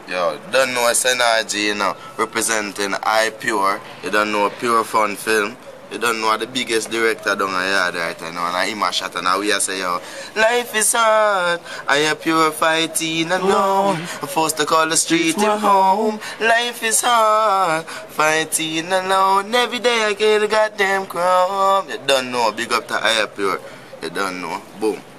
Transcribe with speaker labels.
Speaker 1: Yo, don't know it's N.R.G, you know, representing HyaPure. You don't know Pure Fun Film. You don't know the biggest director down here right now. And I'm a shot and we say, yo, life is hard. HyaPure fighting alone. I'm forced to call the street him home. Life is hard. Fighting alone. Every day I get a goddamn crumb. You don't know. Big up to HyaPure. You don't know. Boom.